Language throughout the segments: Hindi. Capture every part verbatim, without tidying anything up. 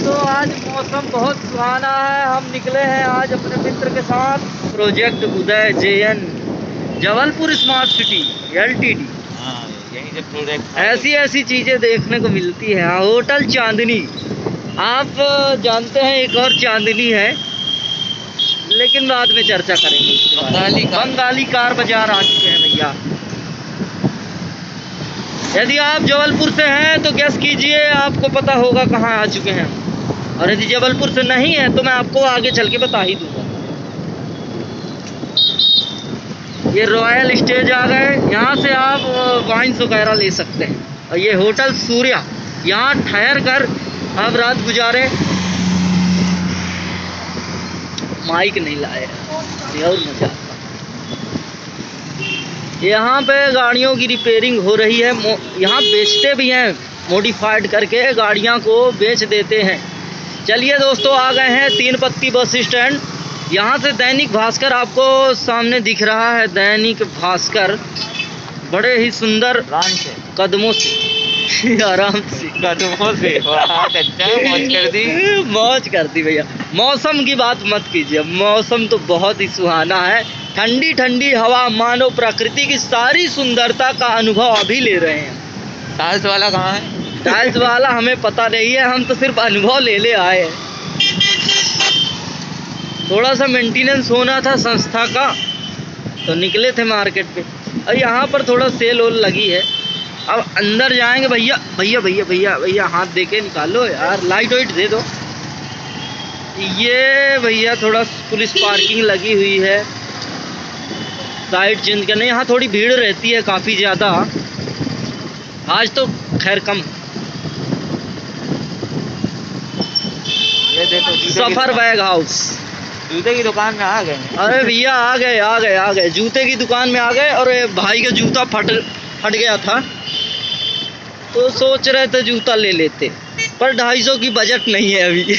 दोस्तों आज मौसम बहुत सुहाना है। हम निकले हैं आज अपने मित्र के साथ project Uday JN Jabalpur smart city LTD. हाँ, यहीं से प्रोजेक्ट ऐसी ऐसी चीज़ें देखने को मिलती है। हाँ, होटल चांदनी, आप जानते हैं एक और चांदनी है, लेकिन बाद में चर्चा करेंगे। बंगाली कार बंगाली कार बाजार आ चुके हैं भैया। यदि आप जबलपुर से हैं तो गैस कीजिए, आपको पता होगा कहाँ आ चुके हैं। और यदि जबलपुर से नहीं है तो मैं आपको आगे चल के बता ही दूंगा। ये रॉयल स्टेज आ गए, यहाँ से आप वाइन्स वगैरह ले सकते हैं। और ये होटल सूर्या, यहाँ ठहर कर आप रात गुजारे। माइक नहीं लाए, ये और मजा आता। यहाँ पे गाड़ियों की रिपेयरिंग हो रही है। यहाँ बेचते भी हैं, मॉडिफाइड करके गाड़ियाँ को बेच देते हैं। चलिए दोस्तों, आ गए हैं तीन पत्ती बस स्टैंड। यहाँ से दैनिक भास्कर आपको सामने दिख रहा है। दैनिक भास्कर बड़े ही सुंदर कदमों से आराम से कदमों से अच्छा मौज कर दी मौज कर दी भैया। मौसम की बात मत कीजिए, मौसम तो बहुत ही सुहाना है। ठंडी ठंडी हवा, मानो प्रकृति की सारी सुंदरता का अनुभव अभी ले रहे हैं। टाइल्स वाला कहाँ है? टाइल्स वाला हमें पता नहीं है, हम तो सिर्फ अनुभव ले ले आए हैं। थोड़ा सा मेंटेनेंस होना था संस्था का, तो निकले थे मार्केट पे। और यहाँ पर थोड़ा सेल ओल लगी है। अब अंदर जाएंगे भैया। भैया भैया भैया भैया हाथ दे के निकालो यार, लाइट वाइट दे दो। ये भैया थोड़ा पुलिस पार्किंग लगी हुई है, साइड चेंज करने। यहाँ थोड़ी भीड़ रहती है काफ़ी ज़्यादा, आज तो खैर कम। ये देखो सफर बैग हाउस, जूते की दुकान में आ गए। अरे भैया आ गए आ गए आ गए जूते की दुकान में आ गए। और भाई का जूता फट फट गया था, तो सोच रहे थे जूता ले लेते, पर ढाई सौ की बजट नहीं है अभी।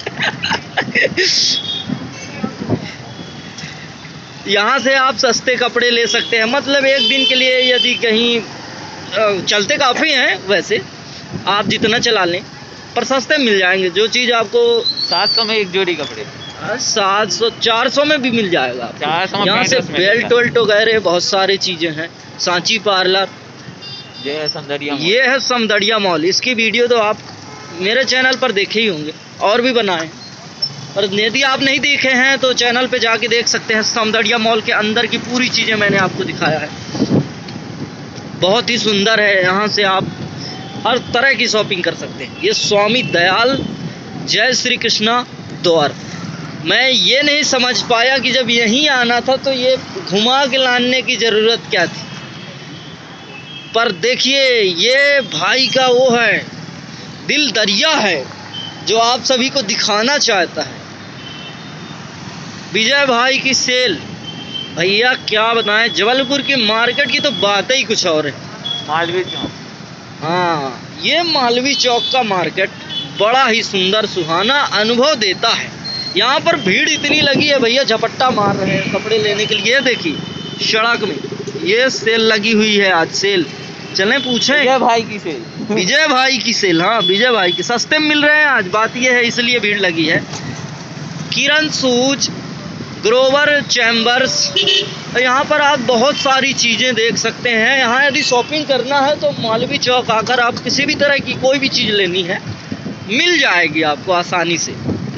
यहाँ से आप सस्ते कपड़े ले सकते हैं, मतलब एक दिन के लिए। यदि कहीं चलते काफ़ी हैं वैसे, आप जितना चला लें, पर सस्ते मिल जाएंगे। जो चीज़ आपको सात सौ में एक जोड़ी कपड़े, सात सौ चार सौ में भी मिल जाएगा। चार सौ यहाँ से बेल्ट वेल्ट वगैरह बहुत सारी चीज़ें हैं। सांची पार्लर, ये है समदड़िया मॉल। ये है समदड़िया मॉल। इसकी वीडियो तो आप मेरे चैनल पर देखे ही होंगे, और भी बनाए। और यदि आप नहीं देखे हैं तो चैनल पे जाके देख सकते हैं। समदड़िया मॉल के अंदर की पूरी चीज़ें मैंने आपको दिखाया है। बहुत ही सुंदर है, यहाँ से आप हर तरह की शॉपिंग कर सकते हैं। ये स्वामी दयाल जय श्री कृष्णा द्वार। मैं ये नहीं समझ पाया कि जब यहीं आना था तो ये घुमा के लाने की ज़रूरत क्या थी। पर देखिए, ये भाई का वो है, दिल दरिया है, जो आप सभी को दिखाना चाहता है। विजय भाई की सेल, भैया क्या बताएं, जबलपुर की मार्केट की तो बात ही कुछ और है। मालवीय चौक, हाँ, ये मालवीय चौक का मार्केट बड़ा ही सुंदर सुहाना अनुभव देता है। यहाँ पर भीड़ इतनी लगी है भैया, झपट्टा मार रहे हैं कपड़े लेने के लिए। देखिए सड़क में ये सेल लगी हुई है आज। सेल चलें पूछें, विजय भाई की सेल, विजय भाई की सेल। हाँ, विजय भाई की सस्ते में मिल रहे हैं आज, बात ये है, इसलिए भीड़ लगी है। किरण शूज, ग्रोवर चैम्बर्स, यहाँ पर आप बहुत सारी चीज़ें देख सकते हैं। यहाँ यदि शॉपिंग करना है तो मालवीय चौक आकर आप किसी भी तरह की कोई भी चीज़ लेनी है मिल जाएगी आपको आसानी से।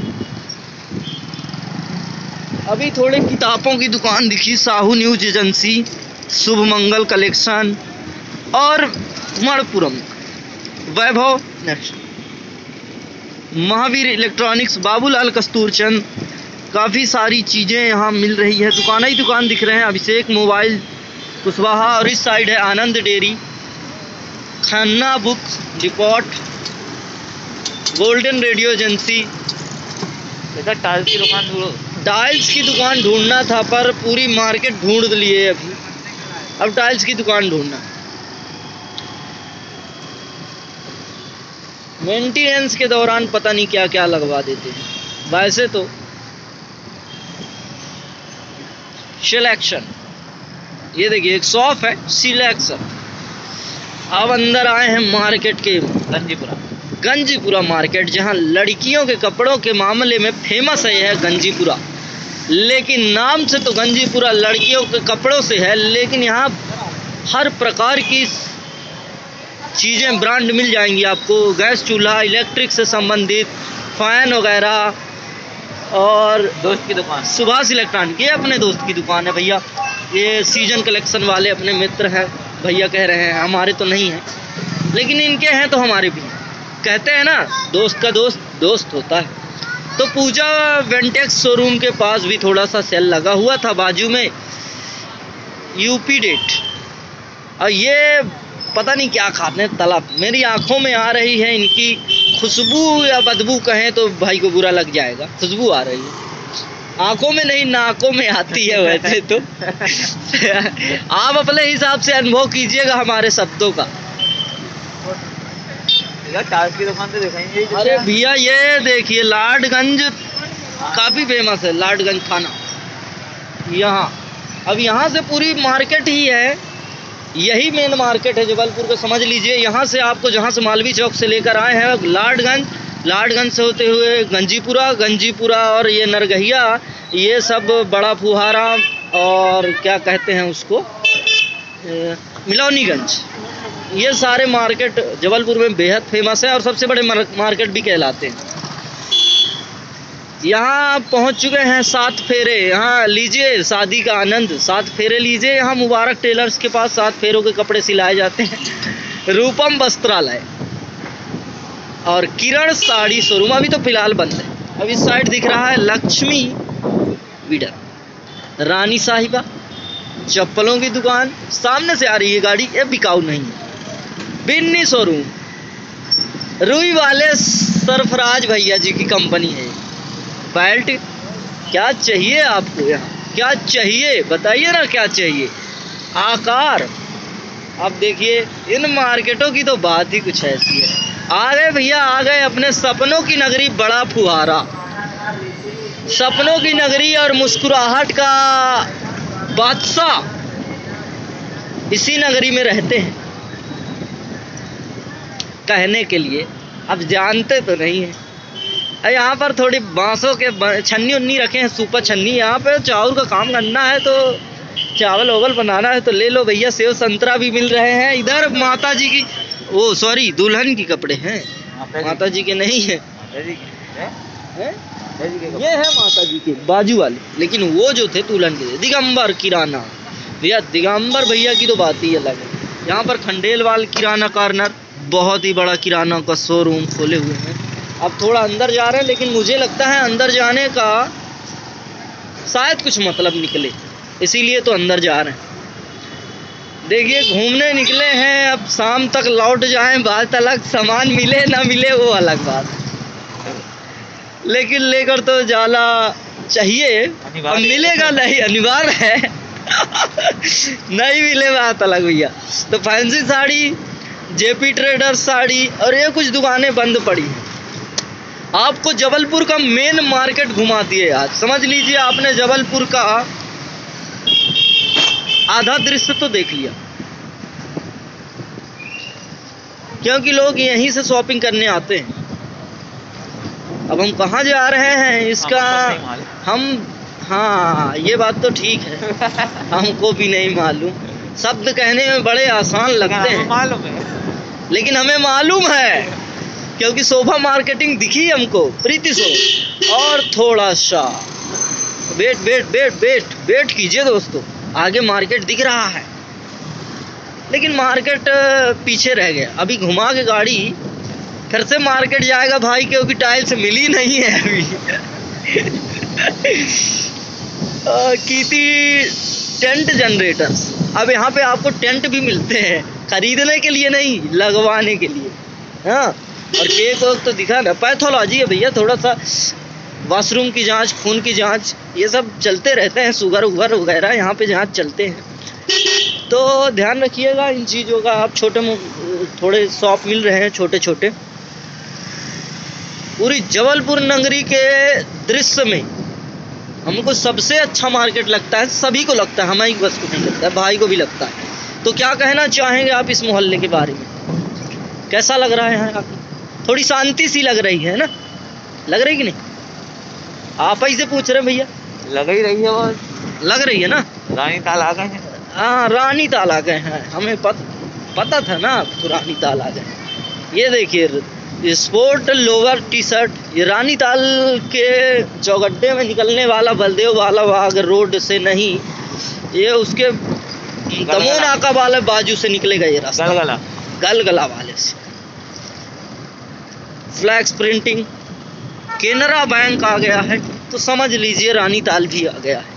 अभी थोड़े किताबों की दुकान दिखी, Sahu news agency, Shubh Mangal collection और मणपुरम, वैभव नेक्स्ट, महावीर इलेक्ट्रॉनिक्स, बाबूलाल कस्तूरचंद। काफ़ी सारी चीज़ें यहाँ मिल रही है, दुकान ही दुकान दिख रहे हैं। अभिषेक मोबाइल कुशवाहा, और इस साइड है Anand dairy, Khanna book depot, golden radio agency. इधर टाइल्स की दुकान ढूंढो। टाइल्स की दुकान ढूंढना था, पर पूरी मार्केट ढूंढ लिए अभी। अब टाइल्स की दुकान ढूंढना। मेंटेनेंस के दौरान पता नहीं क्या क्या लगवा देते हैं। वैसे तो सिलेक्शन, ये देखिए एक शॉप है सिलेक्शन। अब अंदर आए हैं मार्केट के गंजीपुरा, गंजीपुरा मार्केट, जहां लड़कियों के कपड़ों के मामले में फेमस है यह गंजीपुरा। लेकिन नाम से तो गंजीपुरा लड़कियों के कपड़ों से है, लेकिन यहाँ हर प्रकार की चीज़ें ब्रांड मिल जाएंगी आपको। गैस चूल्हा, इलेक्ट्रिक से संबंधित फ़ैन वगैरह, और दोस्त की दुकान सुभाष इलेक्ट्रॉनिक, ये अपने दोस्त की दुकान है भैया। ये सीजन कलेक्शन वाले अपने मित्र हैं भैया, कह रहे हैं, हमारे तो नहीं हैं, लेकिन इनके हैं तो हमारे भी हैं। कहते हैं ना, दोस्त का दोस्त दोस्त होता है। तो पूजा वेंटेक्स शोरूम के पास भी थोड़ा सा सेल लगा हुआ था, बाजू में यूपी डेट, और ये पता नहीं क्या खाते हैं तलब। मेरी आंखों में आ रही है इनकी खुशबू, या बदबू कहें तो भाई को बुरा लग जाएगा। खुशबू आ रही है, आंखों में नहीं नाकों में आती है वैसे तो। आप अपने हिसाब से अनुभव कीजिएगा हमारे शब्दों का। टाइल्स की दुकान तो दिखाएंगे। अरे भैया ये देखिए, लाडगंज काफ़ी फेमस है, लाडगंज थाना यहाँ। अब यहाँ से पूरी मार्केट ही है, यही मेन मार्केट है जबलपुर का, समझ लीजिए। यहाँ से आपको, जहाँ से मालवी चौक से लेकर आए हैं लाडगंज, लाडगंज से होते हुए गंजीपुरा, गंजीपुरा और ये नरगहिया, ये सब बड़ा फुहारा, और क्या कहते हैं उसको, मिलौनीगंज, ये सारे मार्केट जबलपुर में बेहद फेमस है और सबसे बड़े मार्केट भी कहलाते हैं। यहाँ पहुँच चुके हैं सात फेरे, यहाँ लीजिए शादी का आनंद, सात फेरे लीजिए। यहाँ मुबारक टेलर्स के पास सात फेरों के कपड़े सिलाए जाते हैं। रूपम वस्त्रालय और किरण साड़ी शोरूम अभी तो फिलहाल बंद है। अब इस साइड दिख रहा है लक्ष्मी विडर, रानी साहिबा चप्पलों की दुकान, सामने से आ रही है गाड़ी, ये बिकाऊ नहीं है। बिन्नी शोरूम, रुई वाले सरफराज भैया जी की कंपनी है। बेल्ट, क्या चाहिए आपको, यहाँ क्या चाहिए बताइए ना, क्या चाहिए। आकार, अब देखिए इन मार्केटों की तो बात ही कुछ ऐसी है। आ गए भैया, आ गए अपने सपनों की नगरी बड़ा फुहारा, सपनों की नगरी और मुस्कुराहट का बादशाह इसी नगरी में रहते हैं कहने के लिए। अब जानते तो नहीं है। यहाँ पर थोड़ी बांसों के छन्नी उन्नी रखे हैं, सुपर छन्नी। यहाँ पे चावल का काम करना है तो चावल ओवल बनाना है तो ले लो भैया। सेव संतरा भी मिल रहे हैं। इधर माता जी की, ओ सॉरी दुल्हन की कपड़े हैं, माता जी के नहीं है, ये है माता जी के बाजू वाले, लेकिन वो जो थे दुल्हन के। दिगंबर किराना भैया, दिगंबर भैया की तो बात ही अलग है। यहाँ पर खंडेलवाल किराना कॉर्नर, बहुत ही बड़ा किराना का शोरूम खोले हुए हैं। अब थोड़ा अंदर जा रहे हैं, लेकिन मुझे लगता है अंदर जाने का शायद कुछ मतलब निकले, इसीलिए तो अंदर जा रहे हैं। देखिए घूमने निकले हैं, अब शाम तक लौट जाएं बात अलग, सामान मिले ना मिले वो अलग बात, लेकिन लेकर तो जाला चाहिए। अब मिलेगा नहीं, अनिवार्य है। नहीं मिले बात अलग भैया। तो fancy sari, JP traders sari और ये कुछ दुकानें बंद पड़ी हैं। आपको जबलपुर का मेन मार्केट घुमा दिए आज, समझ लीजिए आपने जबलपुर का आधा दृश्य तो देख लिया, क्योंकि लोग यहीं से शॉपिंग करने आते हैं। अब हम कहाँ जा रहे हैं इसका हम, हाँ ये बात तो ठीक है, हमको भी नहीं मालूम। शब्द कहने में बड़े आसान लगते हैं, मालूम है, लेकिन हमें मालूम है, क्योंकि शोभा मार्केटिंग दिखी हमको, प्रीति शो। और थोड़ा सा wait wait wait wait wait कीजिए दोस्तों, आगे मार्केट दिख रहा है, लेकिन मार्केट पीछे रह गया। अभी घुमा के गाड़ी फिर से मार्केट जाएगा भाई, क्योंकि टाइल्स मिली नहीं है अभी। कीती टेंट जनरेटर्स, अब यहाँ पे आपको टेंट भी मिलते हैं, खरीदने के लिए नहीं, लगवाने के लिए। हाँ, और केक वोक तो दिखा ना। पैथोलॉजी है भैया, थोड़ा सा वॉशरूम की जांच, खून की जांच, ये सब चलते रहते हैं, शुगर उगर वगैरह यहाँ पे जांच चलते हैं, तो ध्यान रखिएगा इन चीज़ों का। आप छोटे थोड़े शॉप मिल रहे हैं छोटे छोटे। पूरी जबलपुर नगरी के दृश्य में हमको सबसे अच्छा मार्केट लगता है, सभी को लगता है, हमें बस को नहीं लगता है, भाई को भी लगता है। तो क्या कहना चाहेंगे आप इस मोहल्ले के बारे में, कैसा लग रहा है यहाँ आके? थोड़ी शांति सी लग रही है ना, लग रही कि नहीं? आप ही से पूछ रहे भैया। लग ही रही है बस। लग रही है ना? रानी ताल आ गए हैं। हाँ रानी ताल आ गए हैं, हमें पत, पता था ना आपको रानी ताल आ गए। ये देखिए स्पोर्ट लोअर टी शर्ट, ये रानी ताल के चौगड्डे में निकलने वाला बलदेव वाला बाग रोड से नहीं, ये उसके दमोह नाका वाले बाजू से निकलेगा ये रास्ता, गलगला गलगला वाले से। फ्लैक्स प्रिंटिंग, केनरा बैंक आ गया है, तो समझ लीजिए रानी ताल भी आ गया है।